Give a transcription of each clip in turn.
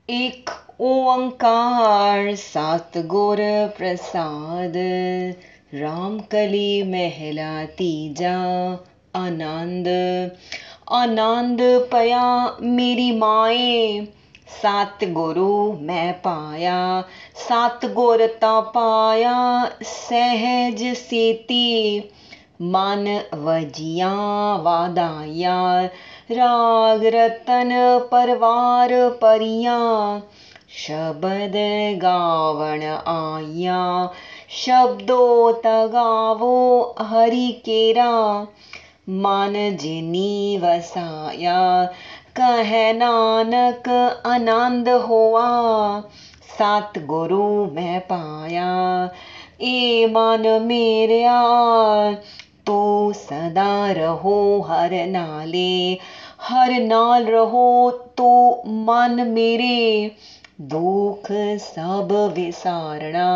एक ओंकार सतगुर प्रसाद। रामकली महला तीजा। आनंद आनंद पया मेरी माए, सतगुरु मैं पाया। सतगुर ता पाया सहज सेती, मन वजिया वादाया। राग रतन परवार परिया, शबद गावण आया। शब्दो तगावो हरि केरा, मन जिनी वसाया। कह नानक आनंद होआ, सतगुरु मैं पाया। ए मन मेरिया तू सदा रहो हर नाले। हर नाल रहो तो मन मेरे, दुख सब विसारना।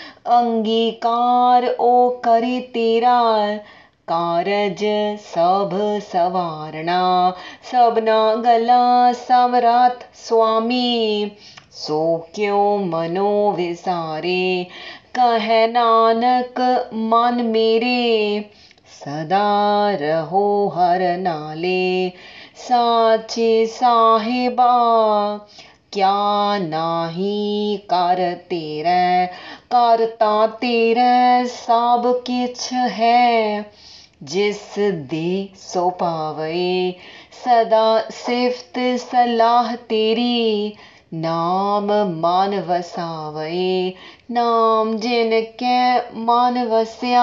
अंगीकार ओ करे तेरा, कारज सब सवारना। सबना गला समरथ स्वामी, सो क्यों मनो विसारे। कह नानक मन मेरे, सदा रहो हर नाले। साचे साहिबा क्या नाही कर तेरै, कर तां तेरै सब किछ है। जिस दे सो पावे, सदा सिफत सलाह तेरी। नाम मन वसावे, नाम जिन कै मन वसिया।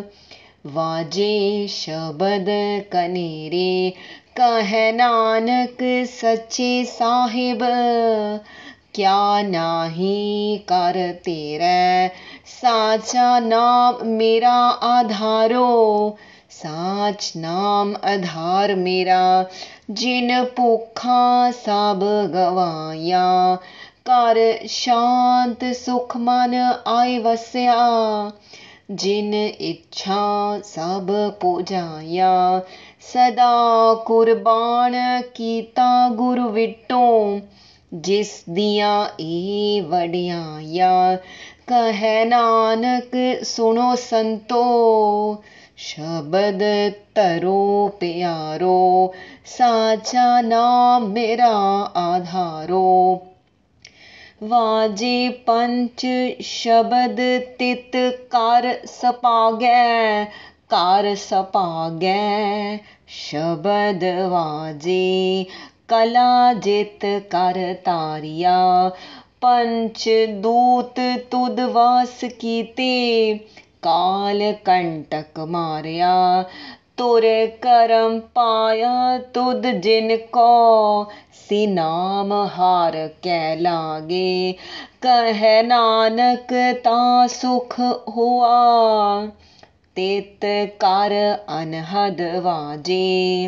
वाजे शबद कनेरे, कह नानक सच्चे साहिब। क्या नाही कर तेरै, साचा नाम मेरा आधारो। साच नाम आधार मेरा, जिन भूखा सब गवाया। कर शांत सुख मन आए वसिया, जिन इच्छा सब पुजाया। सदा कुर्बान कीता गुर विटों, जिस दिया ए वड्याया। कह नानक सुनो संतो, शबद तरो प्यारो। साचा नाम मेरा आधारो। वाजे पंच शबद तित कर सपागै, कर सपागै। शबद वाजे कला जित कर तारिया। पंच दूत तुद वास कीते, काल कंटक मारिया। तुर करम पाया तुद जिनको, से नाम हार कै लागे। कह नानक ता सुख हुआ, तित कर अनहद वाजे।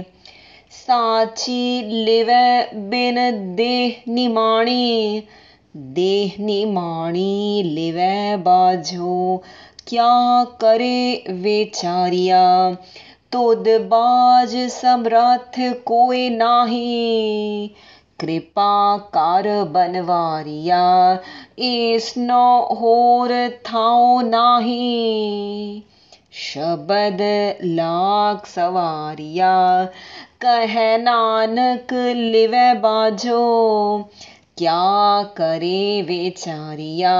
साची लिवै बिन देह निमाणी, देह निमाणी लिवै बाझो। क्या करे विचारिया, तुद बाज समरथ कोई नाही। कृपा कर बनवारिया, एस नो होर थाओ नाही। शबद लाख सवारिया, कह नानक लिवै बाझो। क्या करे विचारिया,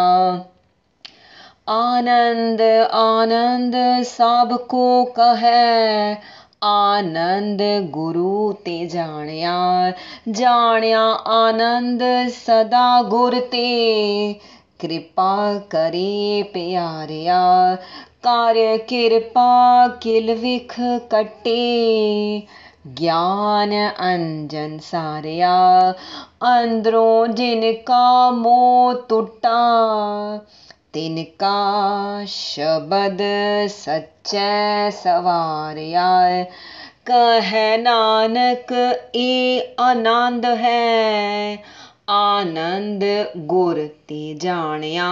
आनंद आनंद सब को कहे। आनंद गुरु ते जानिया, जानिया आनंद सदा गुर ते। कृपा करे प्यारिया, कार्य कृपा किल विख कटे। ज्ञान अंजन सारिया, अंदरों जिनका मोह टूटा। तिनका शबद सच्चै सवारिया। कह नानक ए आनंद है, आनंद गुर ते जानिया।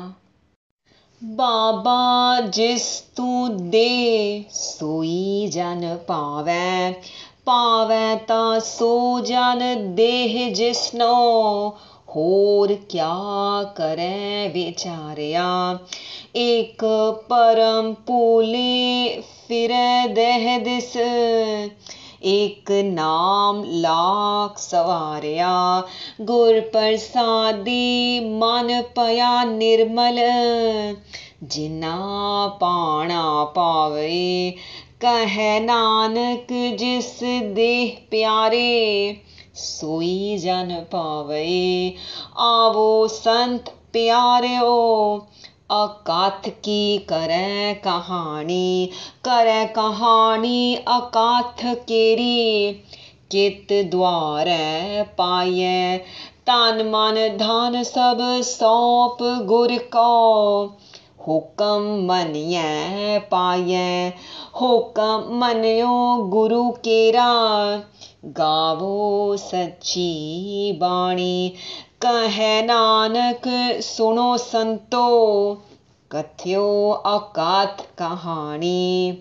बाबा जिस तू दे सोई जन पावै। पावै ता सो जन देह जिसनो, होर क्या करै विचारिया। एक परम भूले फिरै दह दिस, एक नाम लाख सवारिया। गुर प्रसादी मन पया निर्मल, जिना पाना पावे कहे नानक जिस देह प्यारे। सोई जन पावे आवो संत प्यारिओ, अकाथ की करै कहानी। करै कहानी अकाथ केरी, कित द्वारै पाइयै तन मन धन सब सौंप गुर को। हुक्म मनियै पाइयै हुक्म मनियो गुरु केरा। गावो सच्ची बाणी कहे नानक सुनो संतो, कथ्यो अकाथ कहानी।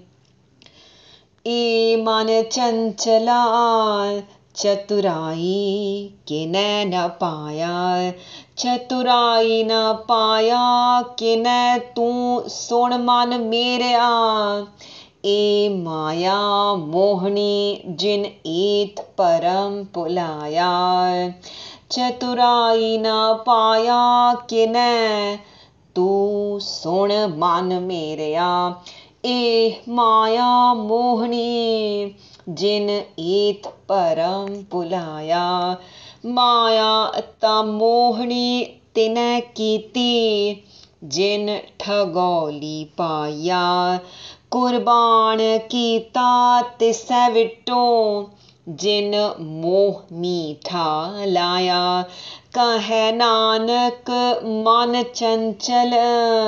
ए मन चंचला चतुराई किनै न पाया, चतुराई न पाया किनै तू सुन मन मेरिया। ए माया मोहनी जिन ईत परम भुलाया, चतुराई न पाया किनै तू सुन मन मेरिया। ए माया मोहनी जिन ईत परम भुलाया। माया ता मोहनी तिनै कीती, जिन ठगौली पाया। कुर्बान कीता तिसै विटो, जिन मोह मीठा लाया। कहे नानक मन चंचल,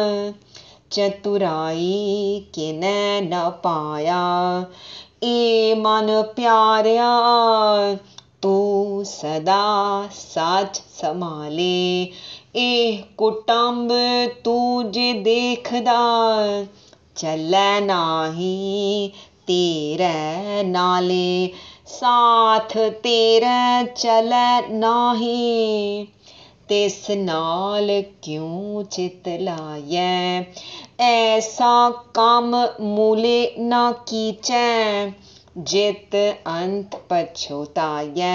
चतुराई किनै न पाया। ए मन प्यारिया तू सदा सच संभाले। ए कुटुंब तू जे देखदा, चलै नाही तेरै नाले। साथ तेरै चलै नाही, तिस नाल क्यों चित लाइयै। ऐसा कम मूले न कीचै, जित अंत पछोताइयै।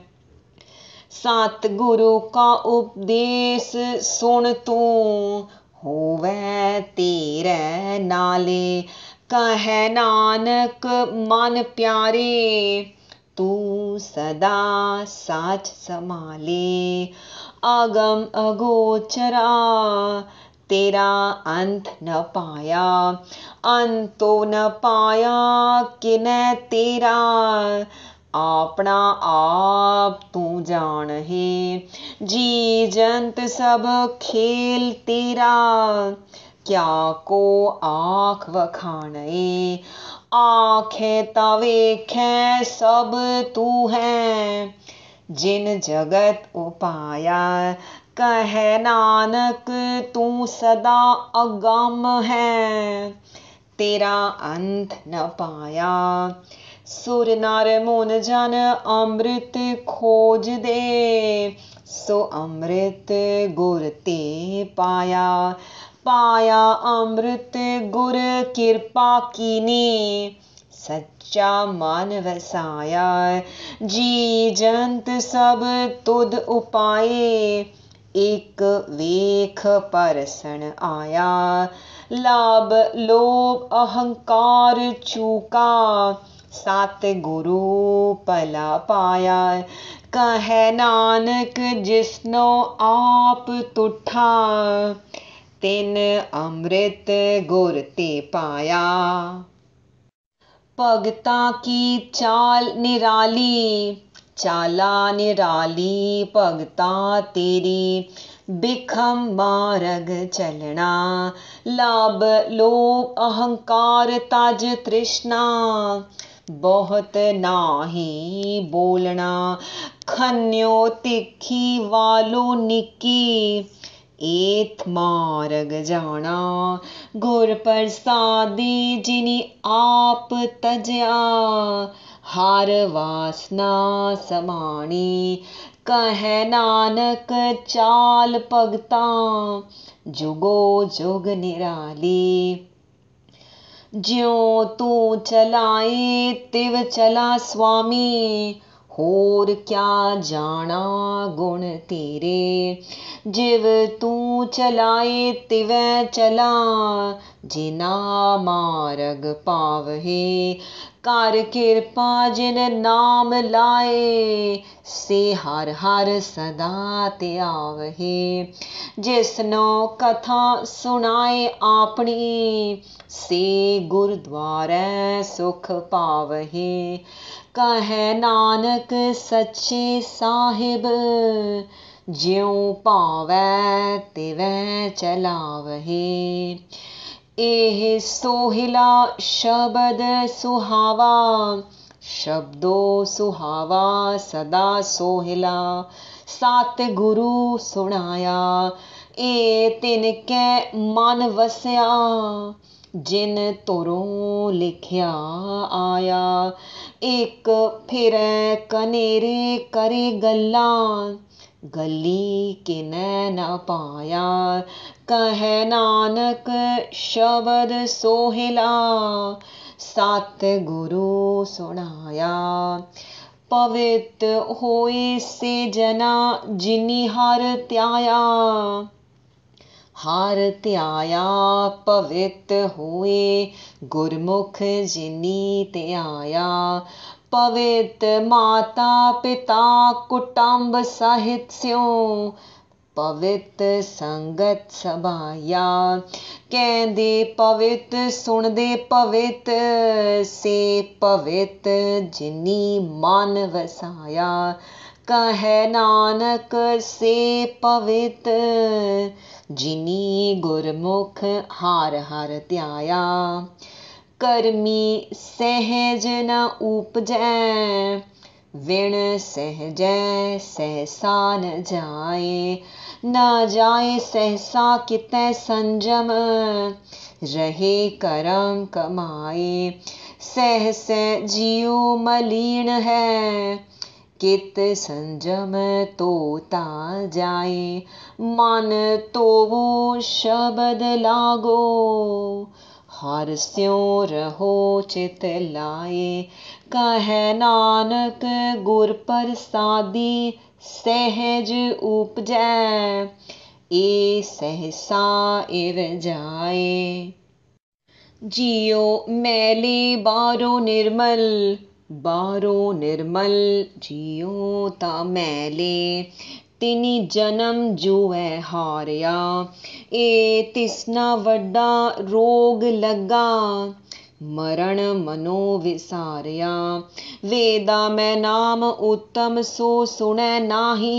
सतगुरु का उपदेश सुन तू, होवै तेरै नाले। कहे नानक मन प्यारे, तू सदा सच संभाले। अगम अगोचरा तेरा अंत न पाया, अंतो न पाया किनै तेरा। ਆਪਣਾ ਆਪ ਤੂੰ ਜਾਣਹਿ, ਜੀ ਜੰਤ ਸਭ ਖੇਲ ਤੇਰਾ। ਕਿਆ ਕੋ ਆਖ ਵਖਾਣੈ, ਆਖੇ ਤਾਂ ਵੇਖੈ ਸਭ ਤੂੰ ਹੈ। ਜਿਨ ਜਗਤ ਉਪਾਇਆ ਕਹੈ ਨਾਨਕ ਤੂੰ ਸਦਾ ਅਗੰਮ ਹੈ। ਤੇਰਾ ਅੰਤ ਨ ਪਾਇਆ। ਸੁਰ ਨਰ ਮੁਨ ਜਨ ਅੰਮ੍ਰਿਤ ਖੋਜਦੇ, ਸੋ ਅੰਮ੍ਰਿਤ ਗੁਰ ਤੇ ਪਾਇਆ। ਪਾਇਆ ਅੰਮ੍ਰਿਤ ਗੁਰ ਕਿਰਪਾ ਕੀਨੀ, ਸੱਚਾ ਮਨ ਵਸਾਇਆ। ਜੀ ਜੰਤ ਸਭ ਤੁਧ ਉਪਾਏ, ਇੱਕ ਵੇਖ ਪਰਸਣ ਆਇਆ। ਲਾਭ ਲੋਭ ਅਹੰਕਾਰ ਚੂਕਾ, ਸਤਿਗੁਰੂ ਭਲਾ ਪਾਇਆ। ਕਹੈ ਨਾਨਕ ਜਿਸਨੋ ਆਪ ਤੁਠਾ, ਤਿਨ ਅੰਮ੍ਰਿਤ ਗੁਰ ਤੇ ਪਾਇਆ। ਭਗਤਾਂ ਕੀ ਚਾਲ ਨਿਰਾਲੀ, ਚਾਲਾ ਨਿਰਾਲੀ ਭਗਤਾਂ ਤੇਰੀ। ਬਿਖਮ ਮਾਰਗ ਚਲਣਾ, ਲਾਭ ਲੋਭ ਅਹੰਕਾਰ ਤਜ ਤ੍ਰਿਸ਼ਨਾ। ਬਹੁਤ ਨਾਹੀ ਬੋਲਣਾ, ਖੰਨਿਓ ਤਿੱਖੀ ਵਾਲੋ ਨਿੱਕੀ। ਏਤ ਮਾਰਗ ਜਾਣਾ, ਗੁਰ ਪ੍ਰਸਾਦੀ ਜਿਨੀ ਆਪ ਤਜਿਆ। ਹਰ ਵਾਸਨਾ ਸਮਾਣੀ, कहे नानक चाल भगतां जुगो जुग निराली। ज्यों तू चलाए तिव चला स्वामी, होर क्या जाना गुण तेरे। जिव तू चलाए तिवै चला, जिना मार्ग पावहे। कर किरपा जिन नाम लाए, से हर हर सदा त्यावहे। जिसनो कथा सुनाए आपनी, से गुरुद्वारै सुख पावहे। कहे नानक सच्चे साहिब, ज्यों भावै तिवै चलावहे। एह सोहिला शबद सुहावा, शब्दो सुहावा सदा सोहिला। सत गुरु सुनाया, ए तिनकै मन वसिया। जिन तुरों लिखिया आया, एक फिरै कनेरे करे गल्लां, गली किनै न पाया। कहे नानक शबद सोहिला, सत गुरु सुनाया। पवित होए से जना जिनी हर त्याया, हर त्याया पवित होए गुरमुख जिनी त्याया। पवित माता पिता कुटुंब सहित स्यों, पवित संगत सभाया। कहंदे पवित सुनदे पवित, से पवित जिनी मन वसाया। कहे नानक से पवित, जिनी गुरमुख हर हर त्याया। करमी सहज न उपजै, विण सहजै सहसा न जाए। न जाए सहसा कितै संजम, रहे करम कमाए। सहस जियो मलीन है, कित संजम तो ता जाए। मन तोवो शबद लागो, हर स्यों रहो चित लाए। कहे नानक गुर प्रसादी, सहज उपजै, ए सहसा इव जाए। जियो मैले बारो निर्मल, बारो निर्मल जियो ता मैले। तिनी जन्म जुए हारिया, ए तिसना वड्डा रोग लगा। मरण मनो विसारिया, वेदा मैं नाम उत्तम सो सुनै नाही।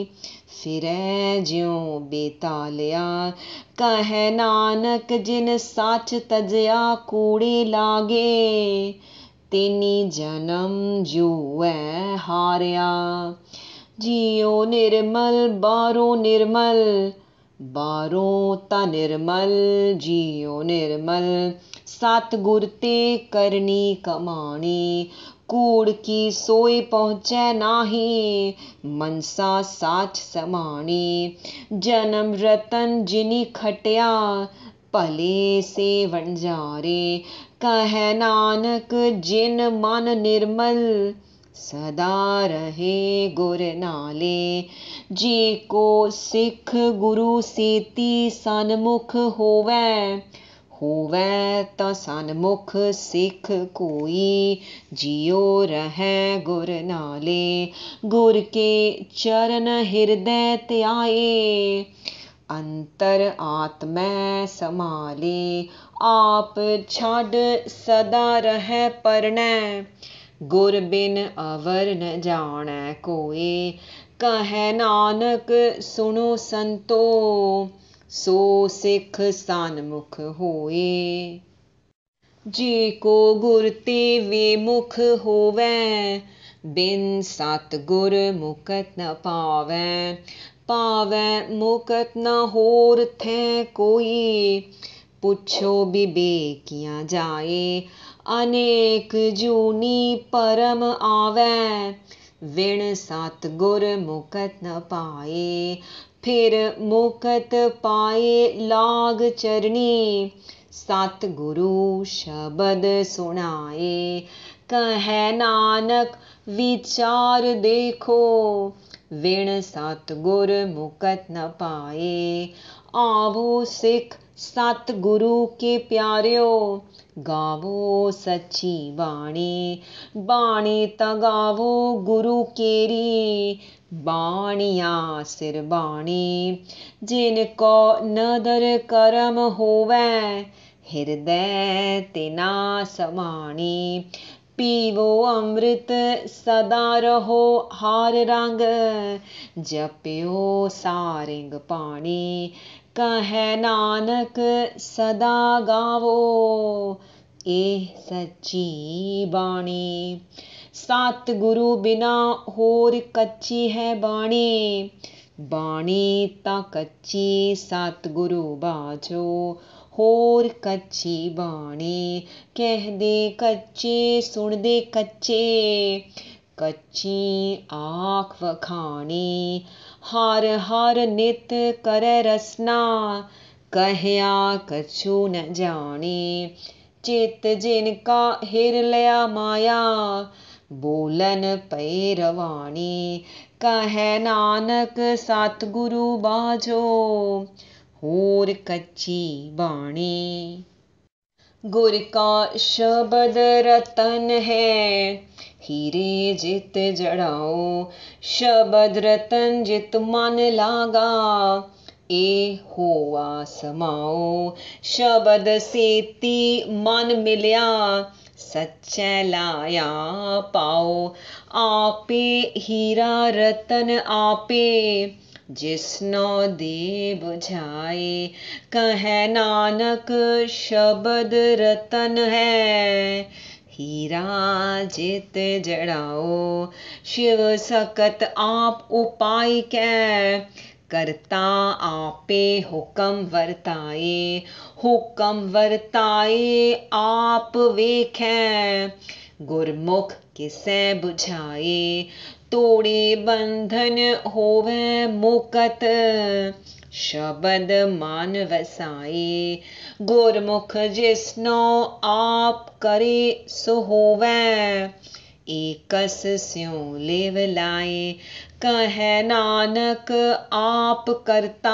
फिरै ज्यों बेतालिया, कहे नानक जिन सच तजया कूड़े लागे। तिनी जन्म जुए हारिया, जियो निर्मल बारो निर्मल। बारो ता निर्मल जियो निर्मल, सतगुर ते करनी कमाणी। कूड़ की सोई पहुँचै नाही, मनसा साच समाणी। जन्म रतन जिनी खटिया, भले से वणजारे। कहे नानक जिन मन निर्मल, सदा रहे गुर नाले। जे को सिख गुरु सेती सन्मुख होवै, होवै ता सन्मुख सिख कोई। जियो रहै गुर नाले, गुर के चरण हृदय त्याए। अंतर आत्मै समाले, आप छाड़ सदा रहै परनै। गुर बिन अवर न जानै कोई। कहे नानक सुनो संतो, सो सिख सन्मुख होए। जे को गुर ते विमुख होवै, बिन सतगुर मुकत न पावै। पावै मुकत न होर थे कोई, पुछो बिबेकियाँ जाए। अनेक जूनी परम आवै, विण सतगुर मुकत न पाए। फिर मुकत पाए लाग चरनी, सतगुरु शबद सुनाए। कहे नानक विचार देखो, विण सतगुर मुकत न पाए। आवो सिख सतगुरु के प्यारियो, गावो सच्ची बाणी। बाणी तगावो गुरु केरी, बाणिया सिर बाणी। जिनको नदर करम होवै, हिरदै तिना समाणी। पीवो अमृत सदा रहो हार रंग, जपियो सारिंग पाणी। कहे नानक सदा गावो, ਇਹ ਸੱਚੀ ਬਾਣੀ। ਸਤਿਗੁਰੂ ਬਿਨਾ ਹੋਰ ਕੱਚੀ ਹੈ ਬਾਣੀ। ਬਾਣੀ ਤਾਂ ਕੱਚੀ ਸਤਿਗੁਰੂ ਬਾਝੋ, ਹੋਰ ਕੱਚੀ ਬਾਣੀ। ਕਹਿਦੇ ਕੱਚੇ ਸੁਣਦੇ ਕੱਚੇ, ਕੱਚੀ ਆਖ ਵਖਾਣੀ। ਹਰ ਹਰ ਨਿਤ ਕਰੈ ਰਸਨਾ, ਕਹਿਆ ਕਛੂ ਨ ਜਾਣੀ। चित जिनका हिर लिया माया, बोलन पए रवाणी। कहे नानक सतगुरु बाझो, होर कच्ची बाणी। गुर का शबद रतन है, हीरे जित जड़ाओ। शबद रतन जित मन लागा, ए होआ समाओ। शबद सेती मन मिलिया, सच्चै लाया पाओ। आपे हीरा रतन आपे, जिसनो दे बुझाए। कहे नानक शबद रतन है, हीरा जित जड़ाओ। शिव सकत आप उपाय कै, करता आपे हुक्म वरताए। हुक्म वरताए आप वेखै, गुरमुख किसै बुझाए। तोड़े बंधन होवै मुकत, शबद मन वसाए। गुरमुख जिसनो आप करे सो होवै, एकस स्यों लिव लाए। कहे नानक आप करता,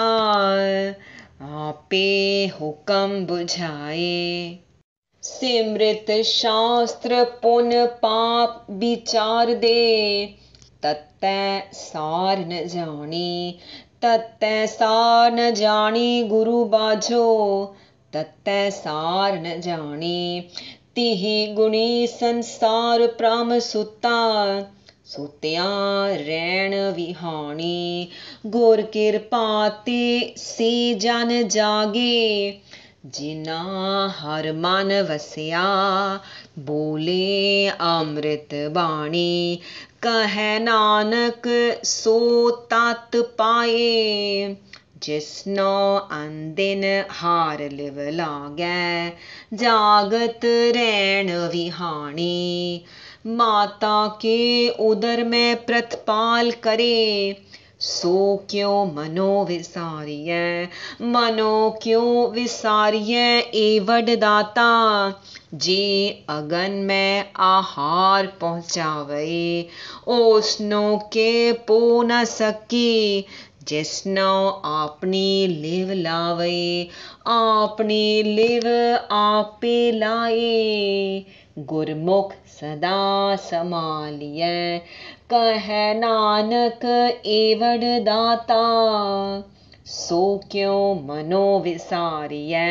आपे हुक्म बुझाए। सिमृत शास्त्र पुन पाप विचार दे, तत्तै सार न जानी। तत्तै सार न जानी गुरु बाझो, तत्तै सार न जानी। तिहि गुणी संसार प्रम सुता, सुतिया रैण विहाणी। गुर किरपा ते से जन जागे, जिना हर मन वसिया। बोले अमृत बाणी, कहे नानक सो तत पाए। जिसनो अंदिन हार लिव लागै, जागत रैण विहाणी। माता के उदर में प्रतपाल करे, सो क्यों मनो विसारियै। मनो क्यों विसारियै ए वड दाता, जे अगन में आहार पहुँचावे। ओसनो के पो न सकी, जिसनो आपनी लिव लावे। आपनी लिव आपे लाए, गुरमुख सदा समालियै। कहे नानक एवड दाता, सो क्यों मनो विसारियै।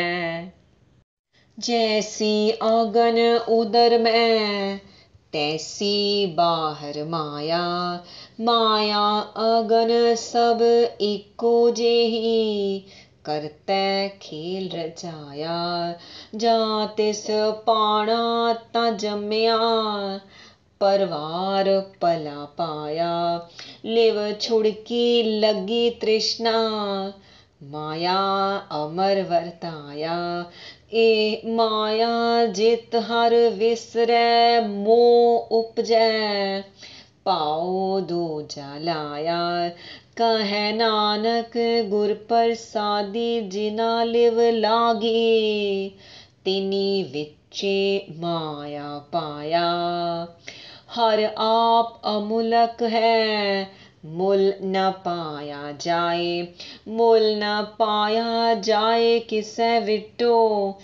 जैसी आगन उदर में, तैसी बाहर माया। माया अगन सब एको जेही, करतै खेल रचाया। जा तिस पाणा ता जम्मिया, परवार पला पाया। लिव छुड़की लगी तृष्णा, माया अमर वरताया। ए माया जित हर विसरै मोह उपजै, पाओ दूजा लाया। कहे नानक गुर प्रसादी जिना लिव लागी, तिनी विचे माया पाया। हर आप अमूलक है, मुल न पाया जाए। मुल न पाया जाए किसै विटो,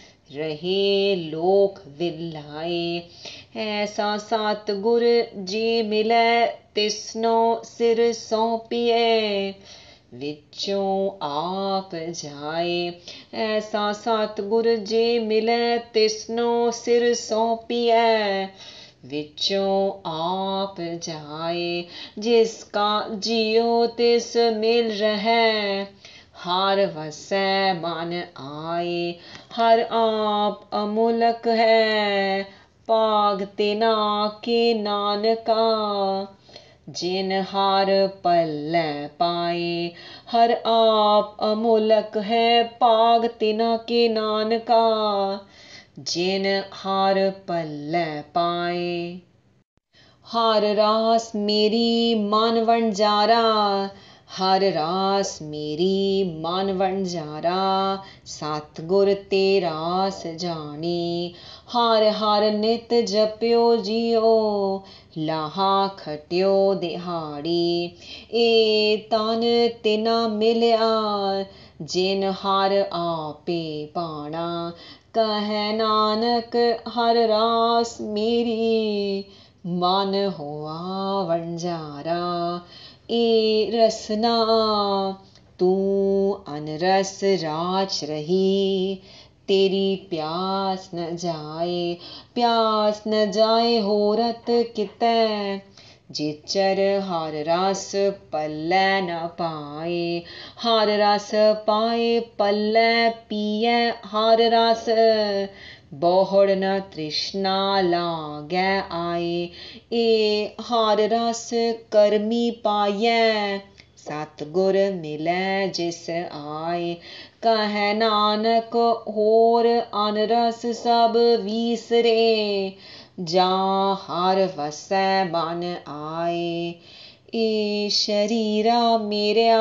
रहे लोक विलाए। ऐसा सतगुर जी मिलै, तिसनो सिर सौंपिए, विचों आप जाए। ऐसा सतगुर जी मिलै, तिसनो सिर सौंपिए, विचों आप जाए। जिसका जियो तिस मिल रहे, हर वसै मन आए। हर आप अमूलक है, भाग तिना के नानका, जिन हर पल्लै पाए। हर आप अमूलक है, भाग तिना के नानका, जिन हर पल्लै पाए। हर रास मेरी मन वणजारा, हर रास मेरी मन वणजारा। सतगुर ते रास जानी, हर हर नित जप्यो जियो, लाहा खट्यो दिहाड़ी। ए तन तिना मिलिया, जिन हर आपे पाना। कहे नानक हर रास मेरी, मन होआ वणजारा। ए रसना तू अनरस राच रही, तेरी प्यास न जाए। प्यास न जाए होरत कितै, जिचर हर रस पल्लै न पाए। हर रस पाए पल्लै पियै हर रस, बोहड़ न तृष्णा लागै आए। ए हर रस करमी पाइयै, सतगुर मिलै जिस आए। कहे नानक होर अनरस सब विसरे, जा हर वसै मन आए। ए शरीरा मेरिया,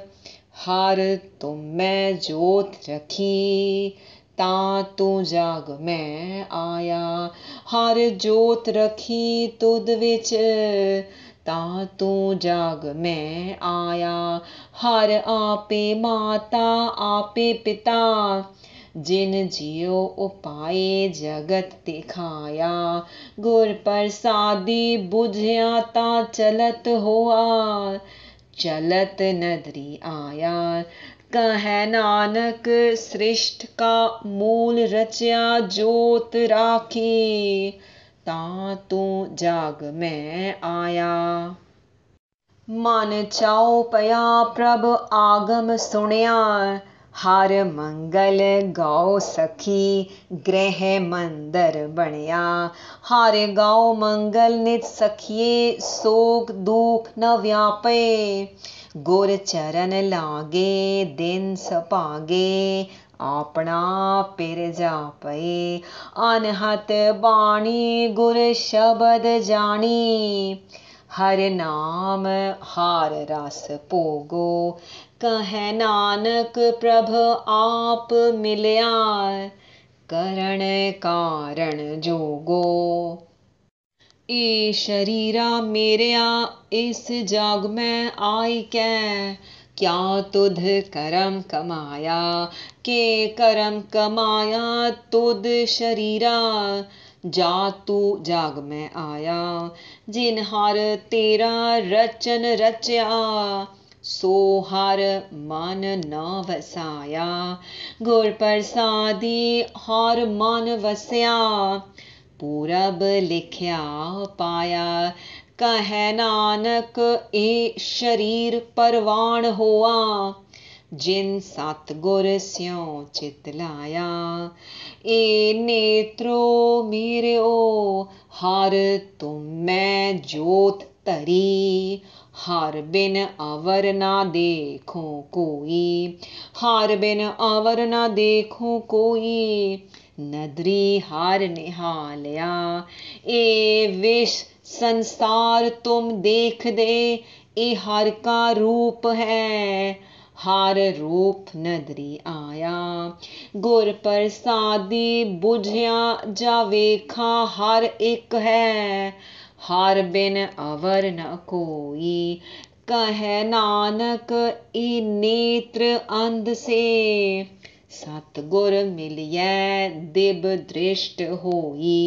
हर तुमै जोत रखी, तां तू जग मैं आया। हर जोत रखी तुद विच, तां तू जग मैं आया। हर आपे माता आपे पिता, जिन जियो उपाए जगत दिखाया। गुर प्रसादी बुझिया तां चलत होआ, चलत नदरी आया। कहे नानक सृष्ट का मूल रचया जोत राखी, तां तू जग मैं आया। मन चाओ पया प्रभ आगम सुनिया, हर मंगल गाओ सखी गृह मंदर बनिया। हर गाओ मंगल नित सखिए, सोग दुख न व्यापे। गुर चरण लागे दिन सभागे, ਆਪਣਾ ਪਿਰ ਜਾਪੇ। ਅਨਹਤ ਬਾਣੀ ਗੁਰ ਸ਼ਬਦ ਜਾਣੀ, ਹਰ ਨਾਮ ਹਰ ਰਸ ਭੋਗੋ। ਕਹੈ ਨਾਨਕ ਪ੍ਰਭ ਆਪ ਮਿਲਿਆ, ਕਰਨ ਕਾਰਣ ਜੋਗੋ। ਏ ਸ਼ਰੀਰਾ ਮੇਰਿਆ ਇਸ ਜਗ ਮੈਂ ਆਇ ਕੈ, क्या तुध करम कमाया। के करम कमाया तुध शरीरा, जा तू जग में आया। जिन हर तेरा रचन रचया, सो हर मन न वसाया। गुर प्रसादी हर मन वसया, पूरब लिखिया पाया। कहे नानक ए शरीर परवान होआ, जिन सतगुर स्यों चित लाया। ए नेत्रो मेरेओ हर तुम्हें जोत धरी, हर बिन अवर ना देखो कोई। हर बिन अवर ना देखो कोई, नदरी हर निहालिया। ए विष संसार तुम देख दे, ए हर का रूप है, हर रूप नदरी आया। गुर प्रसादी बुझिया जा वेखा हर एक है, हर बिन अवर न कोई। कहे नानक ए नेत्र अंध से, सतगुर मिलिए दिब दृष्ट होई।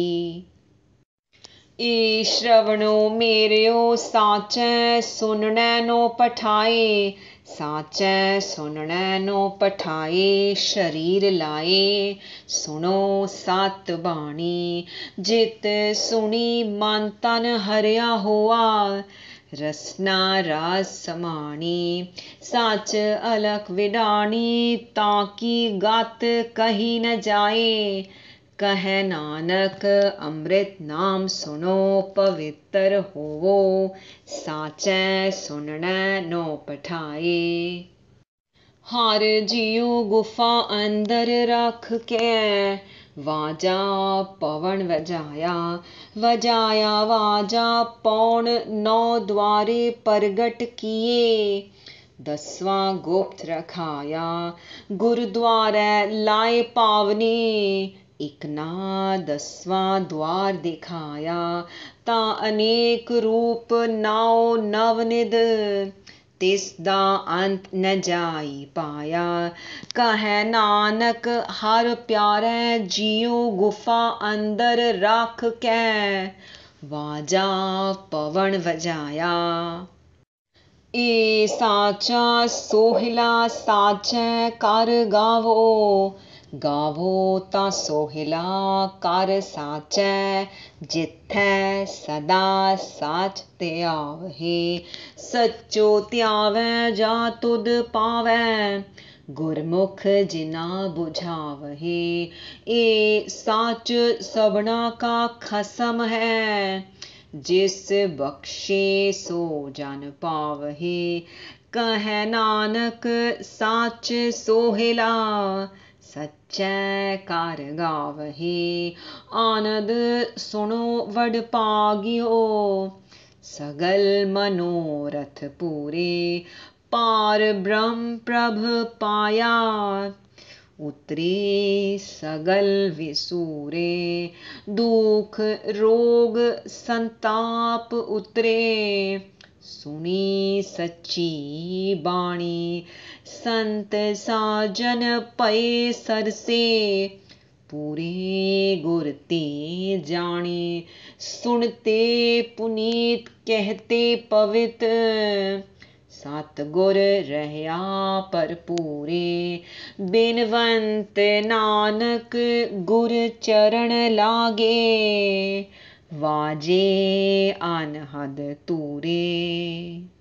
ए श्रवणो मेरियो साचै सुननै नो पठाए, साचै सुननै नो पठाए। शरीर लाए सुनो सत बाणी, जित सुनी मन तन हरिया होआ, रसना रस समाणी। सच अलख विडाणी, ताकि गत कही न जाए। कहे नानक अमृत नाम सुनो, पवित्र होवो, साचै सुननै नो पठाए। हर जियो गुफा अंदर रख के, वाजा पवन वजाया। वजाया वाजा पौन नौ द्वारे प्रगट किए, 10वां गुप्त रखाया। गुरुद्वारे लाए पावनी, इक ना 10वां द्वार दिखाया। ता अनेक रूप नाओ नवनिध, तिस दा अंत न जाई पाया। कहे नानक हर प्यारे जियो गुफा अंदर रख के, वाजा पवन वजाया। ए साचा सोहिला साचै कर गावो, गावो ता सोहिला कर साचै। जिथै सदा साच ते आवहे, सच्चो त्यावै जा तुद पावै। गुरमुख जिना बुझावहे, ए साच सबना का खसम है। जिस बख्शे सो जन पावहे, कहे नानक साच सोहिला, सच्चै कर गावहे। आनंद सुनो वड भागियो, सगल मनोरथ पूरे। पार ब्रह्म प्रभ पाया, उतरे सगल विसूरे। दुख रोग संताप उतरे, सुनी सच्ची बाणी। संत साजन पए सरसे, पूरे गुर ते जाने। सुनते पुनीत कहते पवित, सतगुर रहया भरपूरे। बिनवंत नानक गुर चरण लागे, वाजे अनहद तूरे।